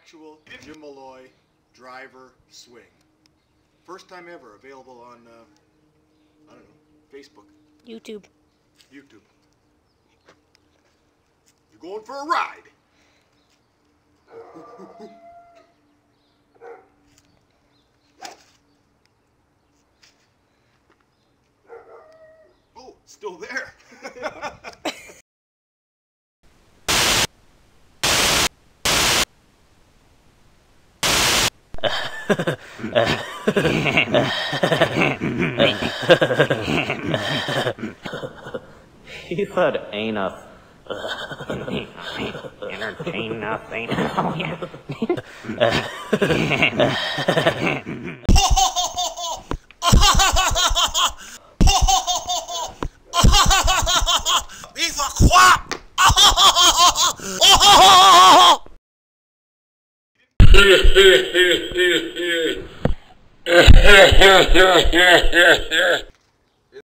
actual Jimmy Malloy driver swing. First time ever available on, I don't know, Facebook. YouTube. YouTube. You're going for a ride. Oh, still there. He said anus. Entertain nothing. Oh, yeah. He's a quack!